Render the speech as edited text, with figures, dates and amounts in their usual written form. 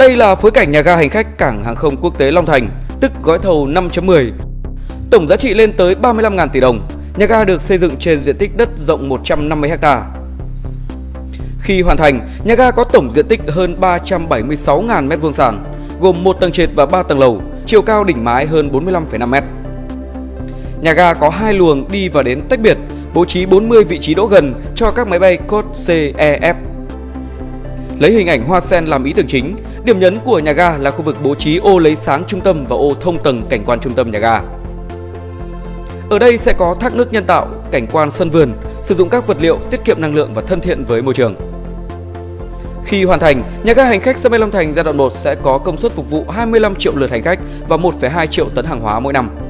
Đây là phối cảnh nhà ga hành khách cảng hàng không quốc tế Long Thành, tức gói thầu 5.10. Tổng giá trị lên tới 35.000 tỷ đồng. Nhà ga được xây dựng trên diện tích đất rộng 150 ha. Khi hoàn thành, nhà ga có tổng diện tích hơn 376.000 m2 sàn, gồm 1 tầng trệt và 3 tầng lầu, chiều cao đỉnh mái hơn 45,5 m. Nhà ga có 2 luồng đi và đến tách biệt, bố trí 40 vị trí đỗ gần cho các máy bay code CEF. Lấy hình ảnh hoa sen làm ý tưởng chính, điểm nhấn của nhà ga là khu vực bố trí ô lấy sáng trung tâm và ô thông tầng cảnh quan trung tâm nhà ga. Ở đây sẽ có thác nước nhân tạo, cảnh quan sân vườn, sử dụng các vật liệu tiết kiệm năng lượng và thân thiện với môi trường. Khi hoàn thành, nhà ga hành khách sân bay Long Thành giai đoạn 1 sẽ có công suất phục vụ 25 triệu lượt hành khách và 1,2 triệu tấn hàng hóa mỗi năm.